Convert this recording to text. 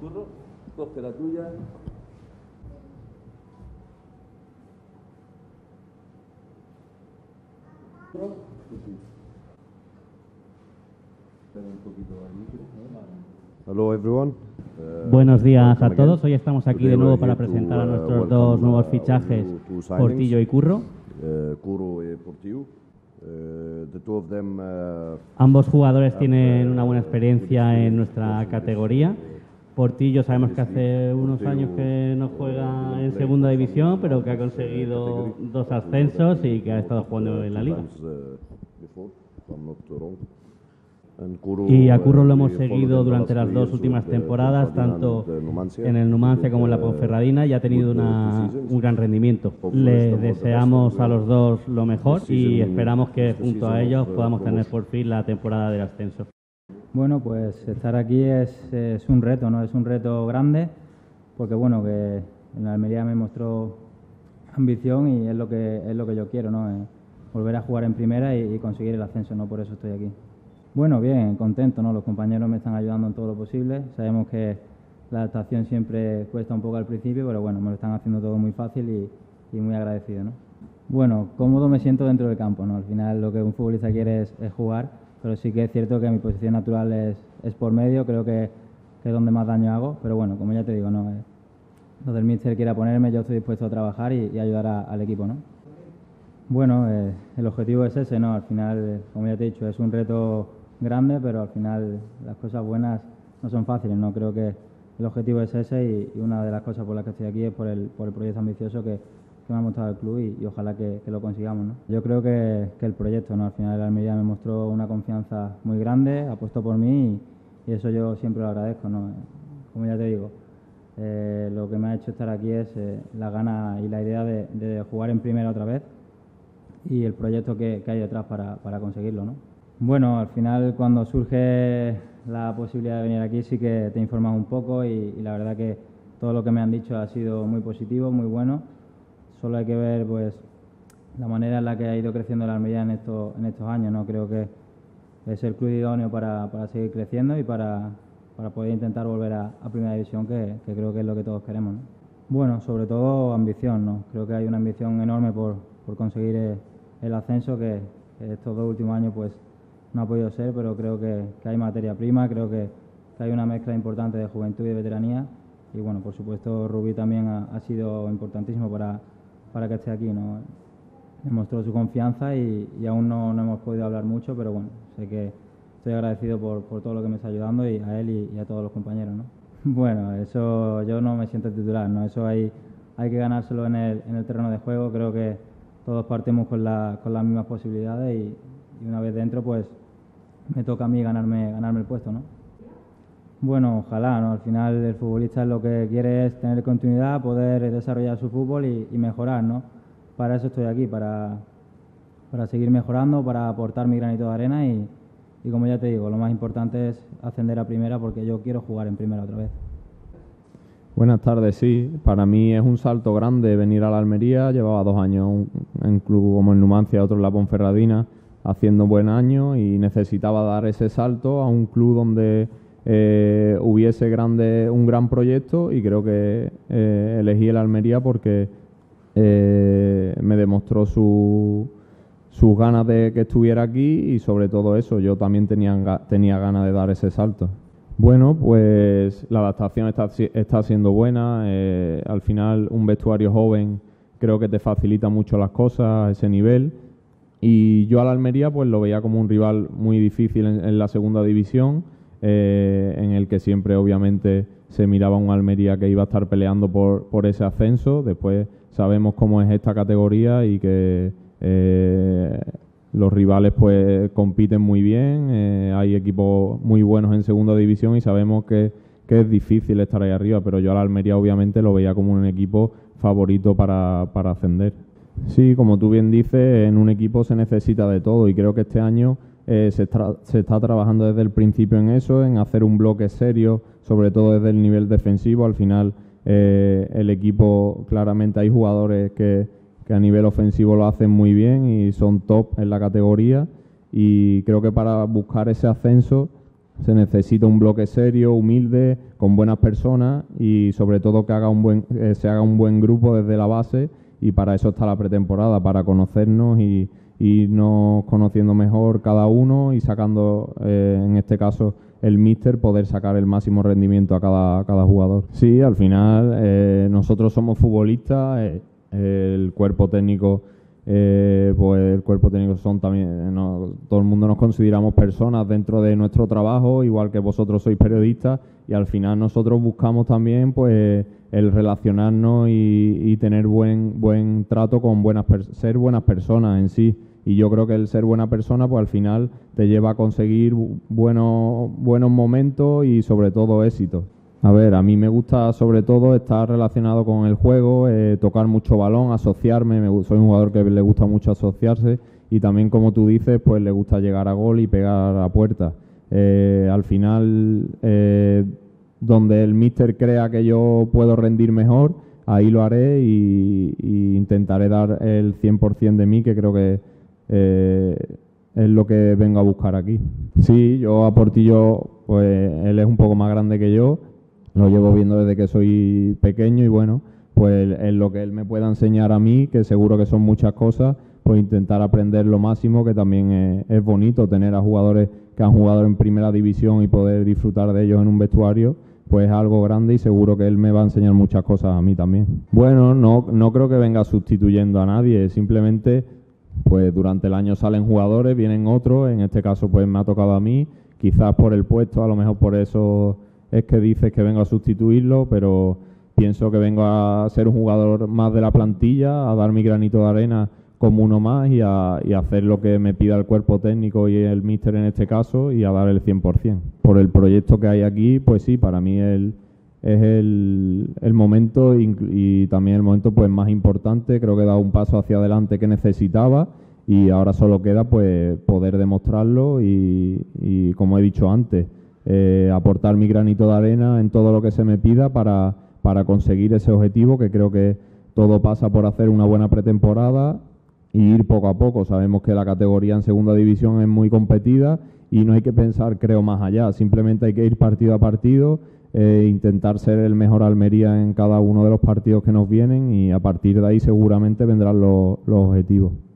Curro, coge la tuya. Hello everyone. Buenos días a todos. Hoy estamos aquí de nuevo para presentar a nuestros dos nuevos fichajes, Portillo y Curro. Curro y Portillo. The two of them, Ambos jugadores tienen una buena experiencia en nuestra categoría. Portillo sabemos que hace unos años que no juega en segunda división, pero que ha conseguido 2 ascensos y que ha estado jugando en la liga. Y a Curro lo hemos seguido durante las 2 últimas temporadas, tanto en el Numancia como en la Ponferradina, y ha tenido un gran rendimiento. Le deseamos a los dos lo mejor y esperamos que junto a ellos podamos tener por fin la temporada del ascenso. Bueno, pues estar aquí es un reto, ¿no? Es un reto grande, porque bueno, que en la Almería me mostró ambición y es lo que yo quiero, ¿no? Volver a jugar en primera y conseguir el ascenso, ¿no? Por eso estoy aquí. Bueno, bien, contento, ¿no? Los compañeros me están ayudando en todo lo posible. Sabemos que la adaptación siempre cuesta un poco al principio, pero bueno, me lo están haciendo todo muy fácil y muy agradecido, ¿no? Bueno, cómodo me siento dentro del campo, ¿no? Al final lo que un futbolista quiere es jugar, pero sí que es cierto que mi posición natural es por medio, creo que es donde más daño hago, pero bueno, como ya te digo, ¿no? Donde el míster quiera ponerme, yo estoy dispuesto a trabajar y ayudar al equipo, ¿no? Bueno, el objetivo es ese, ¿no? Al final, como ya te he dicho, es un reto grande, pero al final las cosas buenas no son fáciles, ¿no? Creo que el objetivo es ese y una de las cosas por las que estoy aquí es por el proyecto ambicioso que me ha mostrado el club y ojalá que lo consigamos, ¿no? Yo creo que el proyecto, ¿no? Al final el Almería me mostró una confianza muy grande, apostó por mí y eso yo siempre lo agradezco, ¿no? Como ya te digo, lo que me ha hecho estar aquí es la gana y la idea de jugar en primera otra vez y el proyecto que hay detrás para conseguirlo, ¿no? Bueno, al final cuando surge la posibilidad de venir aquí sí que te informas un poco y la verdad que todo lo que me han dicho ha sido muy positivo, muy bueno. Solo hay que ver pues la manera en la que ha ido creciendo la Almería en estos años, ¿no? Creo que es el club idóneo para seguir creciendo y para poder intentar volver a Primera División, que creo que es lo que todos queremos, ¿no? Bueno, sobre todo ambición, ¿no? Creo que hay una ambición enorme por conseguir el ascenso que estos 2 últimos años pues no ha podido ser, pero creo que hay materia prima, creo que hay una mezcla importante de juventud y de veteranía y bueno, por supuesto Rubí también ha sido importantísimo para que esté aquí, ¿no? Me mostró su confianza y aún no hemos podido hablar mucho, pero bueno, sé que estoy agradecido por todo lo que me está ayudando y a él y a todos los compañeros, ¿no? Bueno, eso yo no me siento titular, ¿no? Eso hay que ganárselo en el terreno de juego. Creo que todos partimos con las mismas posibilidades y una vez dentro pues me toca a mí ganarme el puesto, ¿no? Bueno, ojalá, ¿no? Al final el futbolista lo que quiere es tener continuidad, poder desarrollar su fútbol y mejorar, ¿no? Para eso estoy aquí, para seguir mejorando, para aportar mi granito de arena y como ya te digo, lo más importante es ascender a primera porque yo quiero jugar en primera otra vez. Buenas tardes, sí. Para mí es un salto grande venir a la Almería. Llevaba 2 años en un club como el Numancia, otro en la Ponferradina, haciendo buen año y necesitaba dar ese salto a un club donde hubiese un gran proyecto y creo que elegí el Almería porque me demostró sus ganas de que estuviera aquí y sobre todo eso, yo también tenía ganas de dar ese salto. Bueno, pues la adaptación está siendo buena. Al final un vestuario joven creo que te facilita mucho las cosas a ese nivel y yo a la Almería pues lo veía como un rival muy difícil en la segunda división, en el que siempre obviamente se miraba un Almería que iba a estar peleando por ese ascenso. Después sabemos cómo es esta categoría y que los rivales pues compiten muy bien, hay equipos muy buenos en segunda división y sabemos que es difícil estar ahí arriba, pero yo a la Almería obviamente lo veía como un equipo favorito para ascender. Sí, como tú bien dices, en un equipo se necesita de todo y creo que este año se está trabajando desde el principio en eso, en hacer un bloque serio, sobre todo desde el nivel defensivo. Al final el equipo, claramente hay jugadores que a nivel ofensivo lo hacen muy bien y son top en la categoría y creo que para buscar ese ascenso Se necesita un bloque serio, humilde, con buenas personas y sobre todo que se haga un buen grupo desde la base, y para eso está la pretemporada, para conocernos y irnos conociendo mejor cada uno y sacando, en este caso, el míster, poder sacar el máximo rendimiento a cada jugador. Sí, al final nosotros somos futbolistas, el cuerpo técnico, pues el cuerpo técnico son también, todo el mundo nos consideramos personas dentro de nuestro trabajo, igual que vosotros sois periodistas, y al final nosotros buscamos también pues el relacionarnos y tener buen trato con ser buenas personas en sí. Y yo creo que el ser buena persona pues al final te lleva a conseguir buenos momentos y sobre todo éxitos. A ver, a mí me gusta sobre todo estar relacionado con el juego, tocar mucho balón, asociarme. Soy un jugador que le gusta mucho asociarse y también, como tú dices, pues le gusta llegar a gol y pegar a puerta. Al final, donde el míster crea que yo puedo rendir mejor, ahí lo haré y intentaré dar el 100% de mí, que creo que es lo que vengo a buscar aquí. Sí, yo a Portillo, pues él es un poco más grande que yo, lo llevo viendo desde que soy pequeño y bueno, pues en lo que él me pueda enseñar a mí, que seguro que son muchas cosas, pues intentar aprender lo máximo, que también es bonito tener a jugadores que han jugado en primera división y poder disfrutar de ellos en un vestuario, pues es algo grande y seguro que él me va a enseñar muchas cosas a mí también. Bueno, no creo que venga sustituyendo a nadie, simplemente pues durante el año salen jugadores, vienen otros, en este caso pues me ha tocado a mí, quizás por el puesto, a lo mejor por eso es que dices que vengo a sustituirlo, pero pienso que vengo a ser un jugador más de la plantilla, a dar mi granito de arena como uno más y a hacer lo que me pida el cuerpo técnico y el míster en este caso y a dar el 100%. Por el proyecto que hay aquí, pues sí, para mí es el momento y también el momento pues más importante. Creo que he dado un paso hacia adelante que necesitaba y ahora solo queda pues poder demostrarlo y como he dicho antes, aportar mi granito de arena en todo lo que se me pida para conseguir ese objetivo, que creo que todo pasa por hacer una buena pretemporada y ir poco a poco. Sabemos que la categoría en segunda división es muy competida y no hay que pensar, creo, más allá. Simplemente hay que ir partido a partido, intentar ser el mejor Almería en cada uno de los partidos que nos vienen y a partir de ahí seguramente vendrán los objetivos.